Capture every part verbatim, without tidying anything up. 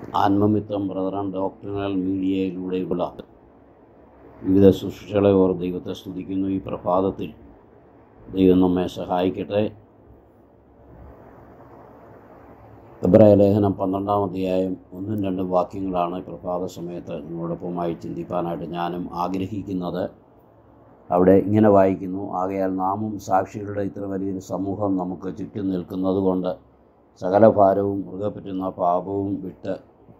ആത്മമിത്രം brethren doctrinal മീഡിയയിലൂടെയുള്ള വിവിധ ശുശ്രൂഷകളെ or ദൈവത്തെ സ്തുതിക്കുന്നു. ഈ പ്രഭാതത്തിൽ ദൈവം നമ്മെ സഹായിക്കട്ടെ. എബ്രായ ലേഖനം പന്ത്രണ്ടാം അധ്യായം ഒന്നും രണ്ടും വാക്യങ്ങളാണ് പ്രഭാത സമയത്ത് നിങ്ങളോടൊപ്പമായി ചിന്തിപ്പാനായിട്ട് ഞാനും ആഗ്രഹിക്കുന്നത്. അവിടെ ഇങ്ങനെ വായിക്കുന്നു: ആകയാൽ നാമും സാക്ഷികളുടെ ഇത്ര വലിയൊരു സമൂഹം നമുക്ക് ചുറ്റും നിൽക്കുന്നത് കൊണ്ട് സകല ഭാരവും മുറുകെ പറ്റുന്ന പാപവും വിട്ട്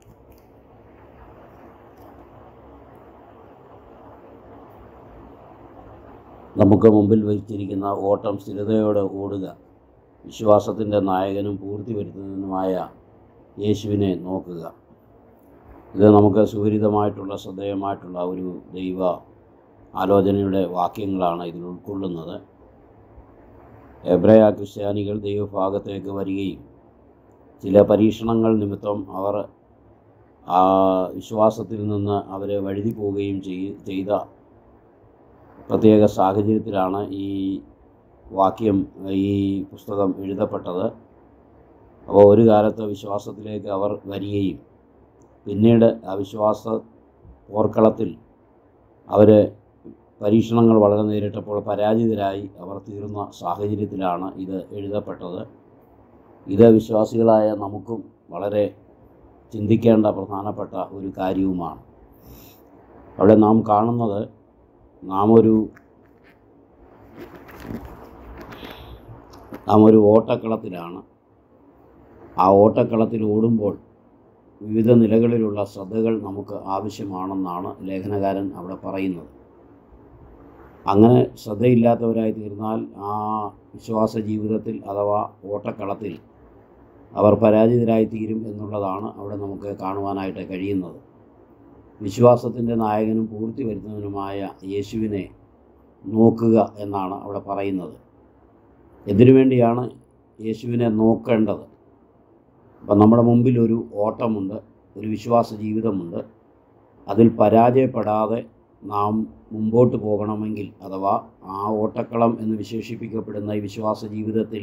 നമുക്ക് മുമ്പിൽ വച്ചിരിക്കുന്ന ഓട്ടം സ്ഥിരതയോടെ ഓടുക. വിശ്വാസത്തിൻ്റെ നായകനും പൂർത്തി വരുത്തുന്നതിനുമായ യേശുവിനെ നോക്കുക. ഇത് നമുക്ക് സുപരിതമായിട്ടുള്ള ശ്രദ്ധേയമായിട്ടുള്ള ഒരു ദൈവ ആലോചനയുടെ വാക്യങ്ങളാണ് ഇതിൽ ഉൾക്കൊള്ളുന്നത്. എബ്രായ ക്രിസ്ത്യാനികൾ ദൈവഭാഗത്തേക്ക് വരികയും ചില പരീക്ഷണങ്ങൾ നിമിത്തം അവർ ആ വിശ്വാസത്തിൽ നിന്ന് അവരെ വഴുതി പോവുകയും ചെയ്ത പ്രത്യേക സാഹചര്യത്തിലാണ് ഈ വാക്യം ഈ പുസ്തകം എഴുതപ്പെട്ടത്. അപ്പോൾ ഒരു കാലത്ത് വിശ്വാസത്തിലേക്ക് അവർ വരികയും പിന്നീട് ആ വിശ്വാസ പോർക്കളത്തിൽ അവർ പരീക്ഷണങ്ങൾ വളരെ നേരിട്ടപ്പോൾ പരാജിതരായി അവർ തീർന്ന സാഹചര്യത്തിലാണ് ഇത് എഴുതപ്പെട്ടത്. ഇത് വിശ്വാസികളായ നമുക്കും വളരെ ചിന്തിക്കേണ്ട പ്രധാനപ്പെട്ട ഒരു കാര്യവുമാണ്. അവിടെ നാം കാണുന്നത് നാം ഒരു നാം ഒരു ഓട്ടക്കളത്തിലാണ്. ആ ഓട്ടക്കളത്തിൽ ഓടുമ്പോൾ വിവിധ നിലകളിലുള്ള ശ്രദ്ധകൾ നമുക്ക് ആവശ്യമാണെന്നാണ് ലേഖനകാരൻ അവിടെ പറയുന്നത്. അങ്ങനെ ശ്രദ്ധയില്ലാത്തവരായി തീർന്നാൽ ആ വിശ്വാസ ജീവിതത്തിൽ അഥവാ ഓട്ടക്കളത്തിൽ അവർ പരാജിതരായി തീരും എന്നുള്ളതാണ് അവിടെ നമുക്ക് കാണുവാനായിട്ട് കഴിയുന്നത്. വിശ്വാസത്തിൻ്റെ നായകനും പൂർത്തി വരുത്തുന്നതിനുമായ യേശുവിനെ നോക്കുക എന്നാണ് അവിടെ പറയുന്നത്. എന്തിനു വേണ്ടിയാണ് യേശുവിനെ നോക്കേണ്ടത്? അപ്പം നമ്മുടെ മുമ്പിൽ ഒരു ഓട്ടമുണ്ട്, ഒരു വിശ്വാസ ജീവിതമുണ്ട്. അതിൽ പരാജയപ്പെടാതെ നാം മുമ്പോട്ട് പോകണമെങ്കിൽ അഥവാ ആ ഓട്ടക്കളം എന്ന് വിശേഷിപ്പിക്കപ്പെടുന്ന ഈ വിശ്വാസ ജീവിതത്തിൽ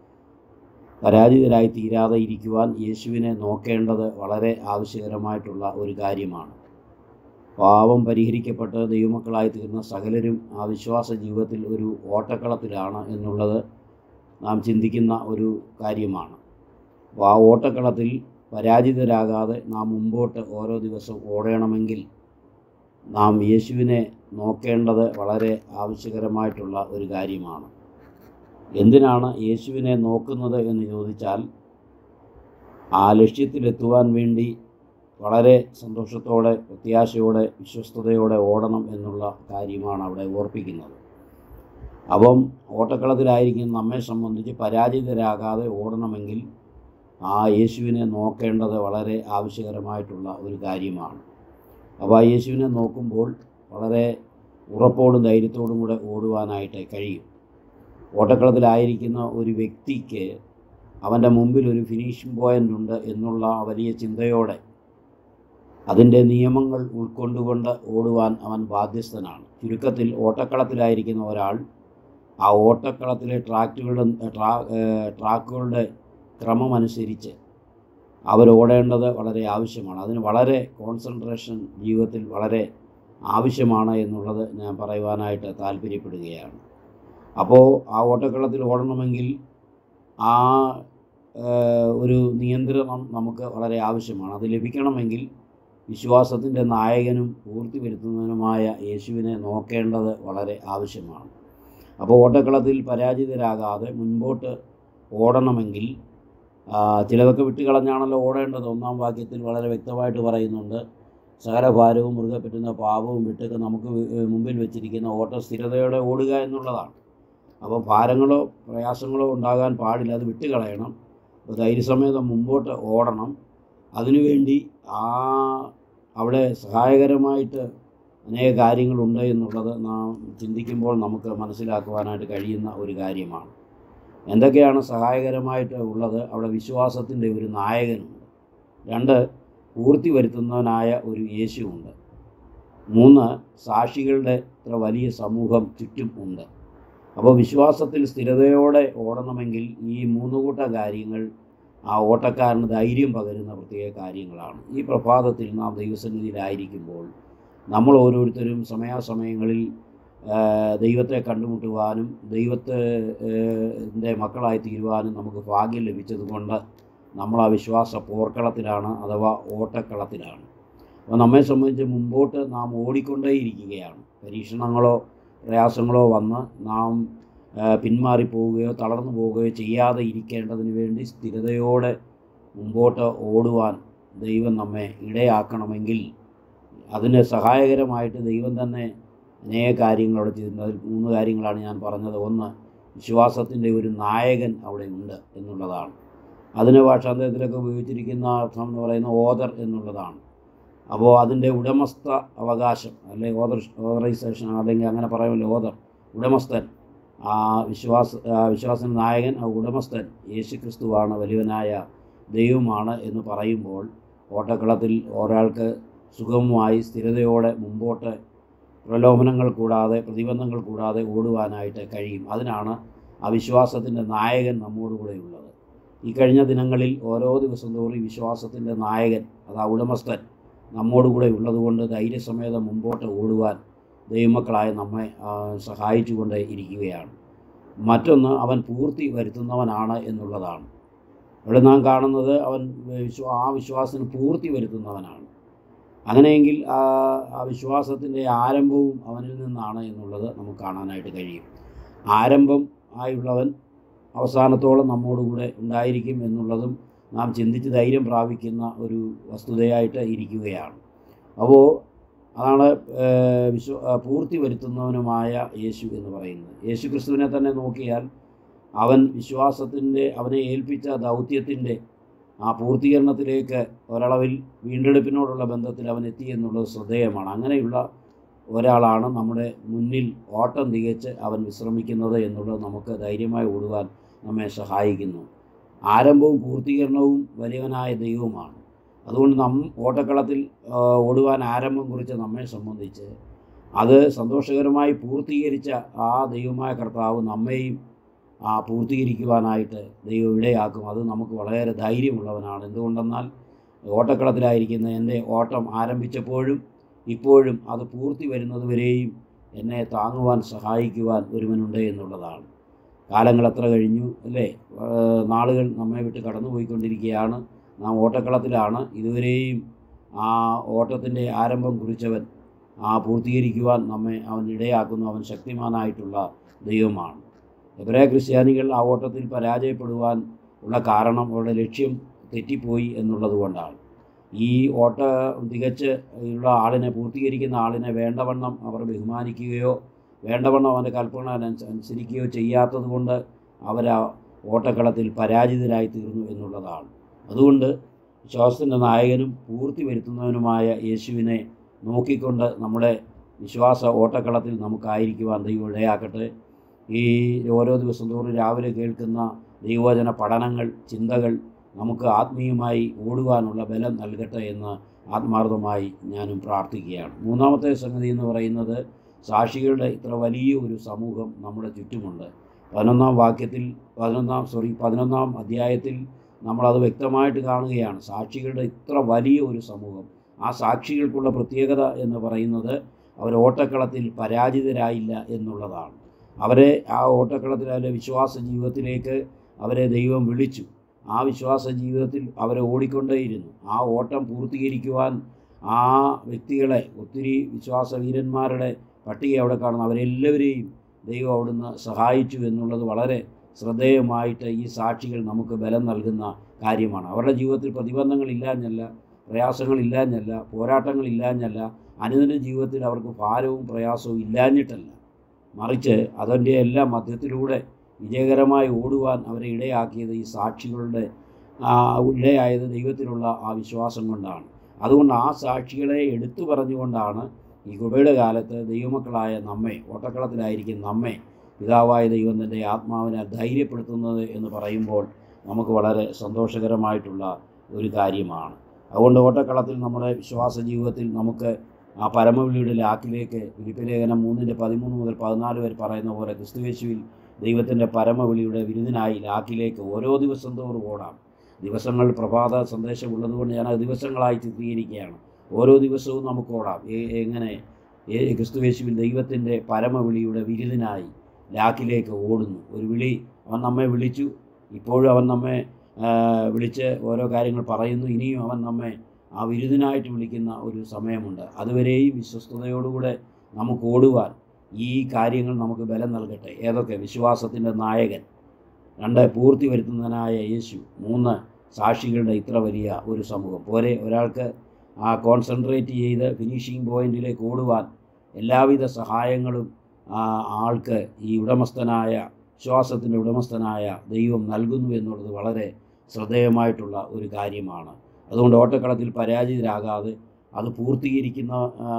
പരാജിതരായി തീരാതെ ഇരിക്കുവാൻ യേശുവിനെ നോക്കേണ്ടത് വളരെ ആവശ്യകരമായിട്ടുള്ള ഒരു കാര്യമാണ്. പാപം പരിഹരിക്കപ്പെട്ട് ദൈവമക്കളായി തീർന്ന സകലരും ആ വിശ്വാസ ജീവിതത്തിൽ ഒരു ഓട്ടക്കളത്തിലാണ് എന്നുള്ളത് നാം ചിന്തിക്കുന്ന ഒരു കാര്യമാണ്. അപ്പോൾ ആ ഓട്ടക്കളത്തിൽ പരാജിതരാകാതെ നാം മുമ്പോട്ട് ഓരോ ദിവസവും ഓടണമെങ്കിൽ നാം യേശുവിനെ നോക്കേണ്ടത് വളരെ ആവശ്യകരമായിട്ടുള്ള ഒരു കാര്യമാണ്. എന്തിനാണ് യേശുവിനെ നോക്കുന്നത് എന്ന് ചോദിച്ചാൽ, ആ ലക്ഷ്യത്തിലെത്തുവാൻ വേണ്ടി വളരെ സന്തോഷത്തോടെ, പ്രത്യാശയോടെ, വിശ്വസ്തയോടെ ഓടണം എന്നുള്ള കാര്യമാണ് അവിടെ ഓർപ്പിക്കുന്നത്. അപ്പം ഓട്ടക്കളത്തിലായിരിക്കും നമ്മെ സംബന്ധിച്ച് പരാജിതരാകാതെ ഓടണമെങ്കിൽ ആ യേശുവിനെ നോക്കേണ്ടത് വളരെ ആവശ്യകരമായിട്ടുള്ള ഒരു കാര്യമാണ്. അപ്പോൾ ആ യേശുവിനെ നോക്കുമ്പോൾ വളരെ ഉറപ്പോടും ധൈര്യത്തോടും കൂടെ ഓടുവാനായിട്ട് കഴിയും. ഓട്ടക്കളത്തിലായിരിക്കുന്ന ഒരു വ്യക്തിക്ക് അവൻ്റെ മുമ്പിൽ ഒരു ഫിനിഷിംഗ് പോയിൻ്റ് ഉണ്ട് എന്നുള്ള വലിയ ചിന്തയോടെ അതിൻ്റെ നിയമങ്ങൾ ഉൾക്കൊണ്ടുകൊണ്ട് ഓടുവാൻ അവൻ ബാധ്യസ്ഥനാണ്. ചുരുക്കത്തിൽ ഓട്ടക്കളത്തിലായിരിക്കുന്ന ഒരാൾ ആ ഓട്ടക്കളത്തിലെ ട്രാക്കുകളുടെ ട്രാ ട്രാക്കുകളുടെ ക്രമമനുസരിച്ച് അവരോടേണ്ടത് വളരെ ആവശ്യമാണ്. അതിന് വളരെ കോൺസെൻട്രേഷൻ ജീവിതത്തിൽ വളരെ ആവശ്യമാണ് എന്നുള്ളത് ഞാൻ പറയുവാനായിട്ട് താല്പര്യപ്പെടുകയാണ്. അപ്പോൾ ആ ഓട്ടക്കളത്തിൽ ഓടണമെങ്കിൽ ആ ഒരു നിയന്ത്രണം നമുക്ക് വളരെ ആവശ്യമാണ്. അത് ലഭിക്കണമെങ്കിൽ വിശ്വാസത്തിൻ്റെ നായകനും പൂർത്തി വരുത്തുന്നതിനുമായ യേശുവിനെ നോക്കേണ്ടത് വളരെ ആവശ്യമാണ്. അപ്പോൾ ഓട്ടക്കളത്തിൽ പരാജിതരാകാതെ മുൻപോട്ട് ഓടണമെങ്കിൽ ചിലതൊക്കെ വിട്ടുകളഞ്ഞാണല്ലോ ഓടേണ്ടത്. ഒന്നാം വാക്യത്തിൽ വളരെ വ്യക്തമായിട്ട് പറയുന്നുണ്ട്: സകല ഭാരവും മുറുകെ പറ്റുന്ന പാപവും വിട്ടൊക്കെ നമുക്ക് മുമ്പിൽ വെച്ചിരിക്കുന്ന ഓട്ടം സ്ഥിരതയോടെ ഓടുക എന്നുള്ളതാണ്. അപ്പോൾ ഭാരങ്ങളോ പ്രയാസങ്ങളോ ഉണ്ടാകാൻ പാടില്ല, അത് വിട്ടുകളയണം. അപ്പോൾ ധൈര്യസമേതം മുമ്പോട്ട് ഓടണം. അതിനുവേണ്ടി ആ അവിടെ സഹായകരമായിട്ട് അനേക കാര്യങ്ങളുണ്ട് എന്നുള്ളത് നാം ചിന്തിക്കുമ്പോൾ നമുക്ക് മനസ്സിലാക്കുവാനായിട്ട് കഴിയുന്ന ഒരു കാര്യമാണ്. എന്തൊക്കെയാണ് സഹായകരമായിട്ട് ഉള്ളത്? അവിടെ വിശ്വാസത്തിൻ്റെ ഒരു നായകനുണ്ട്. രണ്ട്, പൂർത്തി വരുത്തുന്നവനായ ഒരു യേശുവുണ്ട്. മൂന്ന്, സാക്ഷികളുടെ ഇത്ര വലിയ സമൂഹം ചുറ്റും ഉണ്ട്. അപ്പോൾ വിശ്വാസത്തിൽ സ്ഥിരതയോടെ ഓടണമെങ്കിൽ ഈ മൂന്ന് കൂട്ടം കാര്യങ്ങൾ ആ ഓട്ടക്കാരന് ധൈര്യം പകരുന്ന പ്രത്യേക കാര്യങ്ങളാണ്. ഈ പ്രഭാതത്തിൽ നാം ദൈവസന്നിധിയിലായിരിക്കുമ്പോൾ നമ്മൾ ഓരോരുത്തരും സമയാസമയങ്ങളിൽ ദൈവത്തെ കണ്ടുമുട്ടുവാനും ദൈവത്തെ ൻ്റെ മക്കളായി തീരുവാനും നമുക്ക് ഭാഗ്യം ലഭിച്ചതുകൊണ്ട് നമ്മൾ ആ വിശ്വാസ പോർക്കളത്തിലാണ്, അഥവാ ഓട്ടക്കളത്തിലാണ്. അപ്പോൾ നമ്മെ സംബന്ധിച്ച് മുമ്പോട്ട് നാം ഓടിക്കൊണ്ടേയിരിക്കുകയാണ്. പരീക്ഷണങ്ങളോ പ്രയാസങ്ങളോ വന്ന് നാം പിന്മാറിപ്പോവുകയോ തളർന്നു പോവുകയോ ചെയ്യാതെ ഇരിക്കേണ്ടതിന് വേണ്ടി സ്ഥിരതയോടെ മുമ്പോട്ട് ഓടുവാൻ ദൈവം നമ്മെ ഇടയാക്കണമെങ്കിൽ അതിന് സഹായകരമായിട്ട് ദൈവം തന്നെ അനേക കാര്യങ്ങളവിടെ ചെയ്തിട്ടുണ്ട്. അതിൽ മൂന്ന് കാര്യങ്ങളാണ് ഞാൻ പറഞ്ഞത്. ഒന്ന്, വിശ്വാസത്തിൻ്റെ ഒരു നായകൻ അവിടെ ഉണ്ട് എന്നുള്ളതാണ്. അതിന് ഭാഷാന്തരത്തിലൊക്കെ ഉപയോഗിച്ചിരിക്കുന്ന അർത്ഥം എന്ന് പറയുന്നത് ഓദർ എന്നുള്ളതാണ്. അപ്പോൾ അതിൻ്റെ ഉടമസ്ഥ അവകാശം അല്ലെങ്കിൽ ഓദർ ഓതറൈസേഷൻ അല്ലെങ്കിൽ അങ്ങനെ പറയുമല്ലോ, ഓദർ ഉടമസ്ഥൻ, ആ വിശ്വാസ വിശ്വാസത്തിൻ്റെ നായകൻ, ആ ഉടമസ്ഥൻ യേശു ക്രിസ്തുവാണ്, വലിയവനായ ദൈവമാണ് എന്ന് പറയുമ്പോൾ ഓട്ടക്കളത്തിൽ ഒരാൾക്ക് സുഗമമായി സ്ഥിരതയോടെ മുമ്പോട്ട് പ്രലോഭനങ്ങൾ കൂടാതെ പ്രതിബന്ധങ്ങൾ കൂടാതെ ഓടുവാനായിട്ട് കഴിയും. അതിനാണ് ആ വിശ്വാസത്തിൻ്റെ നായകൻ നമ്മോടുകൂടെ ഉള്ളത്. ഈ കഴിഞ്ഞ ദിനങ്ങളിൽ ഓരോ ദിവസം തോറും വിശ്വാസത്തിൻ്റെ നായകൻ, അത് ആ ഉടമസ്ഥൻ നമ്മോടുകൂടെ ഉള്ളതുകൊണ്ട് ധൈര്യസമേതം മുമ്പോട്ട് ഓടുവാൻ ദൈവമക്കളായ നമ്മെ സഹായിച്ചുകൊണ്ട് ഇരിക്കുകയാണ്. മറ്റൊന്ന്, അവൻ പൂർത്തി വരുത്തുന്നവനാണ് എന്നുള്ളതാണ്. ഇവിടെ നാം കാണുന്നത് അവൻ വിശ്വാ ആ വിശ്വാസത്തിന് പൂർത്തി വരുത്തുന്നവനാണ്. അങ്ങനെയെങ്കിൽ ആ വിശ്വാസത്തിൻ്റെ ആരംഭവും അവനിൽ നിന്നാണ് എന്നുള്ളത് നമുക്ക് കാണാനായിട്ട് കഴിയും. ആരംഭം ആയുള്ളവൻ അവസാനത്തോളം നമ്മോടുകൂടെ ഉണ്ടായിരിക്കും എന്നുള്ളതും നാം ചിന്തിച്ച് ധൈര്യം പ്രാപിക്കുന്ന ഒരു വസ്തുതയായിട്ട് ഇരിക്കുകയാണ്. അപ്പോൾ അതാണ് വിശ്വ പൂർത്തി വരുത്തുന്നവനുമായ യേശു എന്ന് പറയുന്നത്. യേശു ക്രിസ്തുവിനെ തന്നെ നോക്കിയാൽ അവൻ വിശ്വാസത്തിൻ്റെ അവനെ ഏൽപ്പിച്ച ദൗത്യത്തിൻ്റെ ആ പൂർത്തീകരണത്തിലേക്ക് ഒരളവിൽ വീണ്ടെടുപ്പിനോടുള്ള ബന്ധത്തിൽ അവൻ എത്തി എന്നുള്ളത് ശ്രദ്ധേയമാണ്. അങ്ങനെയുള്ള ഒരാളാണ് നമ്മുടെ മുന്നിൽ ഓട്ടം തികച്ച് അവൻ വിശ്രമിക്കുന്നത് എന്നുള്ളത് നമുക്ക് ധൈര്യമായി ഓടുവാൻ നമ്മെ സഹായിക്കുന്നു. ആരംഭവും പൂർത്തീകരണവും വലിയവനായ ദൈവമാണ്. അതുകൊണ്ട് നാം ഓട്ടക്കളത്തിൽ ഓടുവാൻ ആരംഭം കുറിച്ച് നമ്മെ സംബന്ധിച്ച് അത് സന്തോഷകരമായി പൂർത്തീകരിച്ച ആ ദൈവമായ കർത്താവ് നമ്മെയും ആ പൂർത്തീകരിക്കുവാനായിട്ട് ദൈവം ഇടയാക്കും. അത് നമുക്ക് വളരെ ധൈര്യമുള്ളവനാണ്. എന്തുകൊണ്ടെന്നാൽ ഓട്ടക്കളത്തിലായിരിക്കുന്ന എൻ്റെ ഓട്ടം ആരംഭിച്ചപ്പോഴും ഇപ്പോഴും അത് പൂർത്തി വരുന്നതുവരെയും എന്നെ താങ്ങുവാൻ സഹായിക്കുവാൻ ഒരുവനുണ്ട് എന്നുള്ളതാണ്. കാലങ്ങൾ എത്ര കഴിഞ്ഞു അല്ലേ, നാളുകൾ നമ്മെ വിട്ട് കടന്നു പോയിക്കൊണ്ടിരിക്കുകയാണ്. നാം ഓട്ടക്കളത്തിലാണ്. ഇതുവരെയും ആ ഓട്ടത്തിൻ്റെ ആരംഭം കുറിച്ചവൻ ആ പൂർത്തീകരിക്കുവാൻ നമ്മെ അവൻ ഇടയാക്കുന്നു. അവൻ ശക്തിമാനായിട്ടുള്ള ദൈവമാണ്. എബ്രായ ക്രിസ്ത്യാനികൾ ആ ഓട്ടത്തിൽ പരാജയപ്പെടുവാൻ ഉള്ള കാരണം അവരുടെ ലക്ഷ്യം തെറ്റിപ്പോയി എന്നുള്ളത് കൊണ്ടാണ്. ഈ ഓട്ട തികച്ച് ഉള്ള ആളിനെ, പൂർത്തീകരിക്കുന്ന ആളിനെ വേണ്ടവണ്ണം അവർ ബഹുമാനിക്കുകയോ വേണ്ടവണ്ണം അവൻ്റെ കൽപ്പന അനുസരിക്കുകയോ ചെയ്യാത്തത് കൊണ്ട് അവർ ആ ഓട്ടക്കളത്തിൽ പരാജിതരായി തീർന്നു എന്നുള്ളതാണ്. അതുകൊണ്ട് വിശ്വാസത്തിൻ്റെ നായകനും പൂർത്തി വരുത്തുന്നവനുമായ യേശുവിനെ നോക്കിക്കൊണ്ട് നമ്മുടെ വിശ്വാസ ഓട്ടക്കളത്തിൽ നമുക്കായിരിക്കുവാൻ ദൈവം ഇടയാക്കട്ടെ. ഈ ഓരോ ദിവസം തോറും രാവിലെ കേൾക്കുന്ന ദൈവവചന പഠനങ്ങൾ, ചിന്തകൾ നമുക്ക് ആത്മീയമായി ഓടുവാനുള്ള ബലം നൽകട്ടെ എന്ന് ആത്മാർത്ഥമായി ഞാനും പ്രാർത്ഥിക്കുകയാണ്. മൂന്നാമത്തെ സംഗതി എന്ന് പറയുന്നത്, സാക്ഷികളുടെ ഇത്ര വലിയ ഒരു സമൂഹം നമ്മുടെ ചുറ്റുമുണ്ട്. പതിനൊന്നാം വാക്യത്തിൽ പതിനൊന്നാം സോറി പതിനൊന്നാം അധ്യായത്തിൽ നമ്മളത് വ്യക്തമായിട്ട് കാണുകയാണ്. സാക്ഷികളുടെ ഇത്ര വലിയ ഒരു സമൂഹം. ആ സാക്ഷികൾക്കുള്ള പ്രത്യേകത എന്ന് പറയുന്നത് അവർ ഓട്ടക്കളത്തിൽ പരാജിതരായില്ല എന്നുള്ളതാണ്. അവരെ ആ ഓട്ടക്കളത്തിൽ അവരുടെ വിശ്വാസ ജീവിതത്തിലേക്ക് അവരെ ദൈവം വിളിച്ചു. ആ വിശ്വാസ ജീവിതത്തിൽ അവരെ ഓടിക്കൊണ്ടേയിരുന്നു. ആ ഓട്ടം പൂർത്തീകരിക്കുവാൻ ആ വ്യക്തികളെ, ഒത്തിരി വിശ്വാസ വീരന്മാരുടെ പട്ടിക അവിടെ കാണുന്നു, അവരെല്ലാവരെയും ദൈവം അവിടുന്ന് സഹായിച്ചു എന്നുള്ളത് വളരെ ശ്രദ്ധേയമായിട്ട് ഈ സാക്ഷികൾ നമുക്ക് ബലം നൽകുന്ന കാര്യമാണ്. അവരുടെ ജീവിതത്തിൽ പ്രതിബന്ധങ്ങളില്ലാഞ്ഞല്ല, പ്രയാസങ്ങളില്ലാഞ്ഞല്ല, പോരാട്ടങ്ങളില്ലാഞ്ഞല്ല, അനുദിന ജീവിതത്തിൽ അവർക്ക് ഭാരവും പ്രയാസവും ഇല്ലാഞ്ഞിട്ടല്ല, മറിച്ച് അതിൻ്റെ എല്ലാം മധ്യത്തിലൂടെ വിജയകരമായി ഓടുവാൻ അവരെ ഇടയാക്കിയത് ഈ സാക്ഷികളുടെ ഇടയായത് ദൈവത്തിലുള്ള ആ വിശ്വാസം കൊണ്ടാണ്. അതുകൊണ്ട് ആ സാക്ഷികളെ എടുത്തു പറഞ്ഞുകൊണ്ടാണ് ഈ കൃപയുടെ കാലത്ത് ദൈവമക്കളായ നമ്മെ, ഓട്ടക്കളത്തിലായിരിക്കും നമ്മെ പിതാവായ ദൈവം തൻ്റെ ആത്മാവിനെ ധൈര്യപ്പെടുത്തുന്നത് എന്ന് പറയുമ്പോൾ നമുക്ക് വളരെ സന്തോഷകരമായിട്ടുള്ള ഒരു കാര്യമാണ്. അതുകൊണ്ട് ഓട്ടക്കളത്തിൽ നമ്മുടെ വിശ്വാസ ജീവിതത്തിൽ നമുക്ക് ആ പരമവിളിയുടെ ലാക്കിലേക്ക്, ഫിലിപ്പിലേഖനം മൂന്നിൻ്റെ പതിമൂന്ന് മുതൽ പതിനാല് വരെ പറയുന്ന പോലെ ക്രിസ്തുയേശുവിൽ ദൈവത്തിൻ്റെ പരമവിളിയുടെ വിരുദിനായി ലാക്കിലേക്ക് ഓരോ ദിവസം തോറും ഓടാം. ദിവസങ്ങൾ പ്രഭാത സന്ദേശം ഉള്ളതുകൊണ്ട് ഞാൻ അത് ദിവസങ്ങളായി ചിത്രീകരിക്കുകയാണ്. ഓരോ ദിവസവും നമുക്ക് ഓടാം. എങ്ങനെ ക്രിസ്തുയേശുവിൽ ദൈവത്തിൻ്റെ പരമവിളിയുടെ വിരുദിനായി ലാക്കിലേക്ക് ഓടുന്നു. ഒരു വിളി, അവൻ നമ്മെ വിളിച്ചു, ഇപ്പോഴും അവൻ നമ്മെ വിളിച്ച് ഓരോ കാര്യങ്ങൾ പറയുന്നു. ഇനിയും അവൻ നമ്മെ ആ വിരുദിനായിട്ട് വിളിക്കുന്ന ഒരു സമയമുണ്ട്. അതുവരെയും വിശ്വസ്തയോടുകൂടെ നമുക്ക് ഓടുവാൻ ഈ കാര്യങ്ങൾ നമുക്ക് ബലം നൽകട്ടെ. ഏതൊക്കെ? വിശ്വാസത്തിൻ്റെ നായകൻ, രണ്ട് പൂർത്തി വരുത്തുന്നതിനായ യേശു, മൂന്ന് സാക്ഷികളുടെ ഇത്ര വലിയ ഒരു സമൂഹം. പോരെ ഒരാൾക്ക് ആ കോൺസെൻട്രേറ്റ് ചെയ്ത് ഫിനിഷിംഗ് പോയിൻറ്റിലേക്ക് ഓടുവാൻ എല്ലാവിധ സഹായങ്ങളും ആ ആൾക്ക് ഈ ഉടമസ്ഥനായ വിശ്വാസത്തിൻ്റെ ഉടമസ്ഥനായ ദൈവം നൽകുന്നു എന്നുള്ളത് വളരെ ശ്രദ്ധേയമായിട്ടുള്ള ഒരു കാര്യമാണ്. അതുകൊണ്ട് ഓട്ടക്കളത്തിൽ പരാജിതരാകാതെ അത് പൂർത്തീകരിക്കുന്ന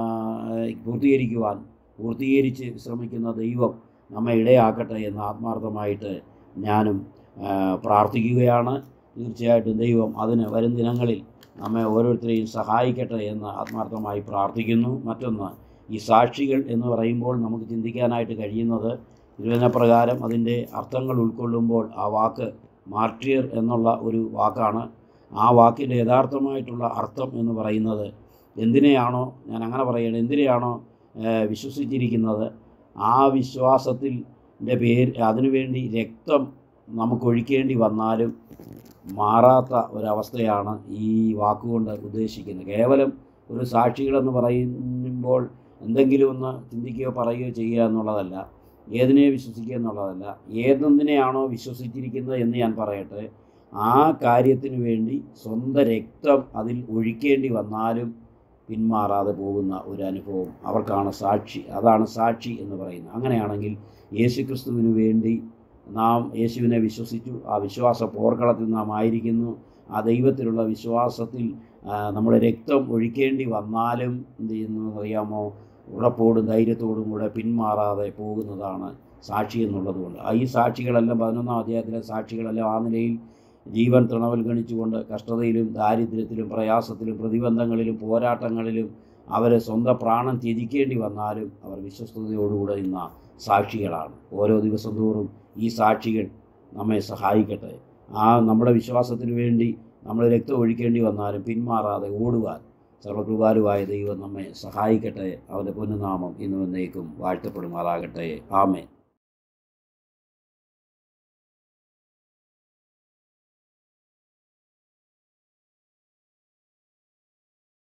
പൂർത്തീകരിക്കുവാൻ പൂർത്തീകരിച്ച് ശ്രമിക്കുന്ന ദൈവം നമ്മെ ഇടയാക്കട്ടെ എന്ന് ആത്മാർത്ഥമായിട്ട് ഞാനും പ്രാർത്ഥിക്കുകയാണ്. തീർച്ചയായിട്ടും ദൈവം അതിന് വരും ദിനങ്ങളിൽ നമ്മെ ഓരോരുത്തരെയും സഹായിക്കട്ടെ എന്ന് ആത്മാർത്ഥമായി പ്രാർത്ഥിക്കുന്നു. മറ്റൊന്ന്, ഈ സാക്ഷികൾ എന്ന് പറയുമ്പോൾ നമുക്ക് ചിന്തിക്കാനായിട്ട് കഴിയുന്നത് തിരുവചനപ്രകാരം അതിൻ്റെ അർത്ഥങ്ങൾ ഉൾക്കൊള്ളുമ്പോൾ ആ വാക്ക് മാർട്ടിയർ എന്നുള്ള ഒരു വാക്കാണ്. ആ വാക്കിൻ്റെ യഥാർത്ഥമായിട്ടുള്ള അർത്ഥം എന്ന് പറയുന്നത് എന്തിനെയാണോ, ഞാൻ അങ്ങനെ പറയണം, എന്തിനെയാണോ വിശ്വസിച്ചിരിക്കുന്നത് ആ വിശ്വാസത്തിൻ്റെ പേര് അതിനുവേണ്ടി രക്തം നമുക്കൊഴിക്കേണ്ടി വന്നാലും മാറാത്ത ഒരവസ്ഥയാണ് ഈ വാക്കുകൊണ്ട് ഉദ്ദേശിക്കുന്നത്. കേവലം ഒരു സാക്ഷികളെന്ന് പറയുമ്പോൾ എന്തെങ്കിലും ഒന്ന് ചിന്തിക്കുകയോ പറയുകയോ ചെയ്യുക എന്നുള്ളതല്ല, ഏതിനെ വിശ്വസിക്കുക എന്നുള്ളതല്ല, ഏതെന്തിനെയാണോ വിശ്വസിച്ചിരിക്കുന്നത് എന്ന് ഞാൻ പറയട്ടെ, ആ കാര്യത്തിന് വേണ്ടി സ്വന്തം രക്തം അതിൽ ഒഴിക്കേണ്ടി വന്നാലും പിന്മാറാതെ പോകുന്ന ഒരു അനുഭവം അവർക്കാണ് സാക്ഷി. അതാണ് സാക്ഷി എന്ന് പറയുന്നത്. അങ്ങനെയാണെങ്കിൽ യേശുക്രിസ്തുവിന് വേണ്ടി നാം യേശുവിനെ വിശ്വസിച്ചു, ആ വിശ്വാസ പോർക്കളത്തിൽ നാം ആയിരിക്കുന്നു. ആ ദൈവത്തിലുള്ള വിശ്വാസത്തിൽ നമ്മുടെ രക്തം ഒഴിക്കേണ്ടി വന്നാലും എന്ത് ചെയ്യുന്നു അറിയാമോ, ഉറപ്പോടും ധൈര്യത്തോടും കൂടെ പിന്മാറാതെ പോകുന്നതാണ് സാക്ഷി എന്നുള്ളതുകൊണ്ട്. ഈ സാക്ഷികളെല്ലാം പതിനൊന്നാം അധ്യായത്തിലെ സാക്ഷികളെല്ലാം ആ നിലയിൽ ജീവൻ തൃണവൽഗണിച്ചുകൊണ്ട് കഷ്ടതയിലും ദാരിദ്ര്യത്തിലും പ്രയാസത്തിലും പ്രതിബന്ധങ്ങളിലും പോരാട്ടങ്ങളിലും അവർ സ്വന്തം പ്രാണൻ ത്യജിക്കേണ്ടി വന്നാലും അവർ വിശ്വസ്തയോടുകൂടെ നിന്ന സാക്ഷികളാണ്. ഓരോ ദിവസം തോറും ഈ സാക്ഷികൾ നമ്മെ സഹായിക്കട്ടെ. ആ നമ്മുടെ വിശ്വാസത്തിന് വേണ്ടി നമ്മൾ രക്തം ഒഴിക്കേണ്ടി വന്നാലും പിന്മാറാതെ ഓടുവാൻ സർവകൃപാലുവായ ദൈവം നമ്മെ സഹായിക്കട്ടെ. അവൻ്റെ പൊന്നുനാമം ഇന്നും എന്നേക്കും വാഴ്ത്തപ്പെടുമാറാകട്ടെ. ആമേൻ.